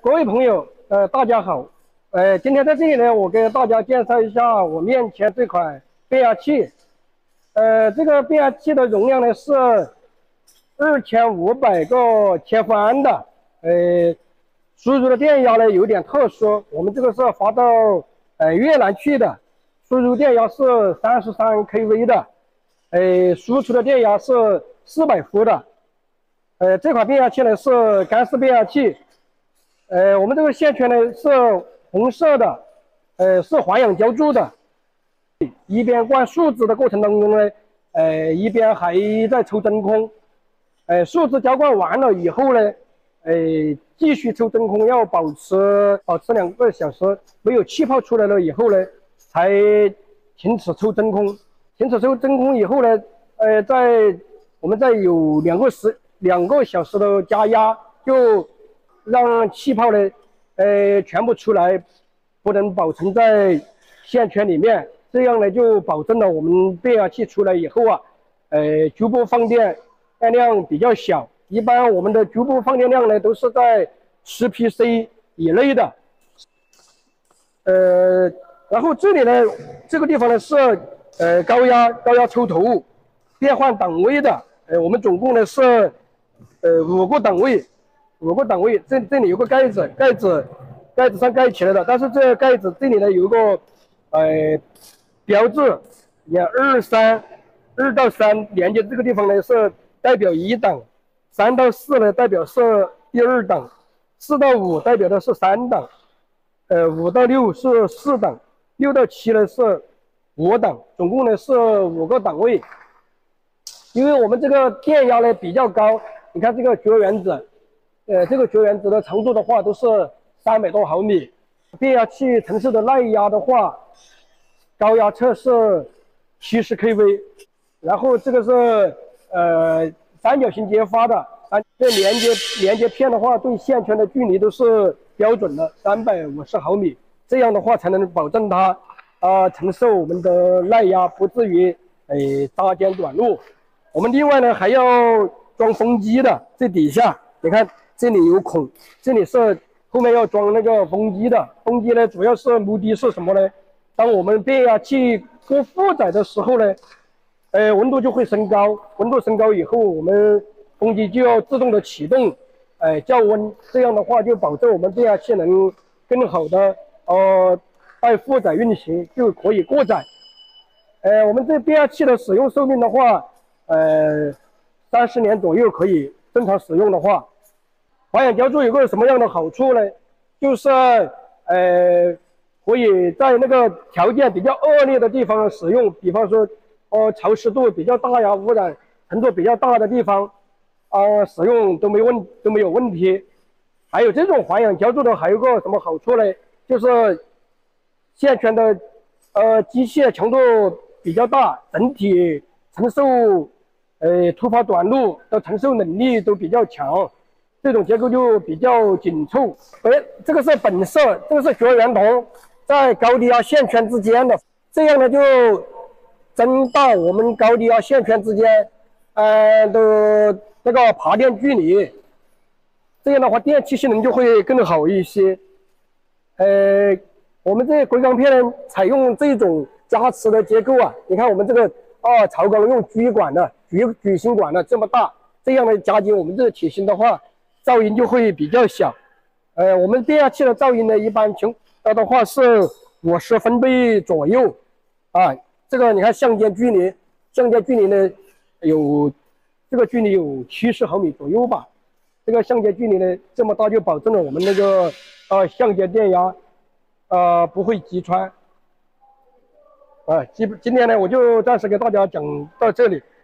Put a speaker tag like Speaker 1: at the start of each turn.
Speaker 1: 各位朋友，大家好，今天在这里呢，我给大家介绍一下我面前这款变压器。这个变压器的容量呢是2500个千伏安的，输入的电压呢有点特殊，我们这个是发到越南去的，输入电压是33 kV 的，输出的电压是400伏的。这款变压器呢是干式变压器。我们这个线圈呢是红色的，是环氧浇筑的。一边灌树脂的过程当中呢，一边还在抽真空。树脂浇灌完了以后呢，继续抽真空，要保持2个小时，没有气泡出来了以后呢，才停止抽真空。停止抽真空以后呢，我们再有2个小时的加压，就让气泡呢，全部出来，不能保存在线圈里面。这样呢，就保证了我们变压器出来以后啊，局部放电量比较小。一般我们的局部放电量呢，都是在10 PC 以内的。然后这里呢，这个地方呢是高压抽头变换档位的。我们总共呢是5个档位。这里有个盖子上盖起来的，但是这个盖子这里呢有一个标志，2到3连接这个地方呢是代表1档，3到4呢代表是第2档，4到5代表的是3档，5到6是4档，6到7呢是5档，总共呢是5个档位。因为我们这个电压呢比较高，你看这个绝缘子。这个绝缘子的长度的话都是300多毫米，变压器承受的耐压的话，高压测试70 kV， 然后这个是三角形接发的，这连接片的话对线圈的距离都是标准的350毫米，这样的话才能保证它承受我们的耐压，不至于搭肩短路。我们另外呢还要装风机的，这底下你看。这里有孔，这里是后面要装那个风机的。风机呢，主要是目的是什么呢？当我们变压器过负载的时候呢，温度就会升高。温度升高以后，我们风机就要自动的启动，降温。这样的话，就保证我们变压器能更好的带负载运行，就可以过载。我们这变压器的使用寿命的话，30年左右可以正常使用的话。环氧浇筑有个什么样的好处呢？就是可以在那个条件比较恶劣的地方使用，比方说潮湿度比较大呀，污染程度比较大的地方使用都没有问题。还有这种环氧浇筑的还有个什么好处呢？就是线圈的机械强度比较大，整体承受突发短路的承受能力都比较强。这种结构就比较紧凑。这个是本色，这个是绝缘铜，在高低压线圈之间的，这样呢就增大我们高低压线圈之间的那个爬电距离，这样的话电气性能就会更好一些。我们这硅钢片呢，采用这种加持的结构啊，你看我们这个槽钢用矩管的矩形管的这么大，这样呢加紧我们这个体型的话。噪音就会比较小，我们变压器的噪音呢，一般的话是50分贝左右，这个你看相间距离呢这个距离有70毫米左右吧，这个相间距离呢这么大，就保证了我们那个相间电压不会击穿，今天呢我就暂时给大家讲到这里。